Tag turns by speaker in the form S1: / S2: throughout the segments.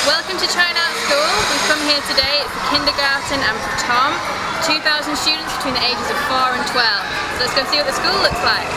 S1: Welcome to Chainat School. We've come here today. It's the kindergarten and pratom. 2,000 students between the ages of 4 and 12. So let's go see what the school looks like.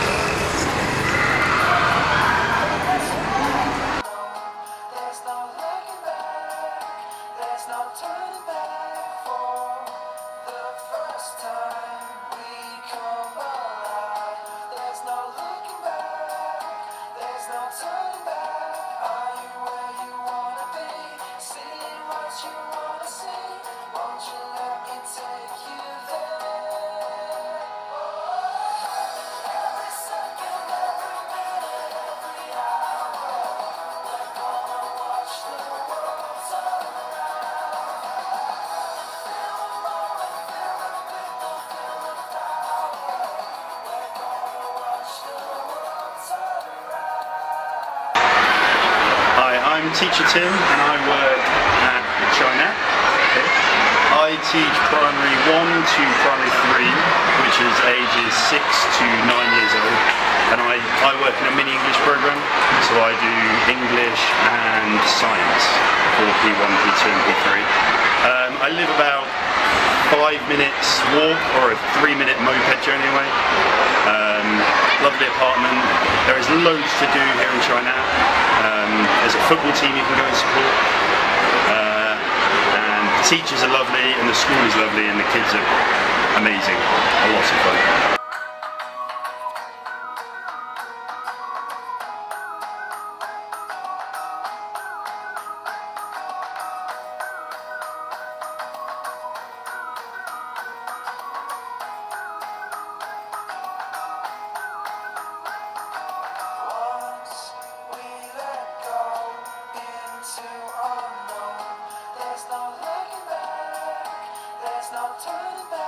S2: I'm Teacher Tim and I work at Chainat. I teach primary 1 to primary 3, which is ages 6 to 9 years old, and I work in a mini English program, so I do English and science for P1, P2 and P3. I live about 5 minutes walk or a 3-minute moped journey away. Lovely apartment. There is loads to do here in Chainat. There's a football team you can go and support. And the teachers are lovely and the school is lovely and the kids are amazing. A lot of fun.
S3: There's no turning back.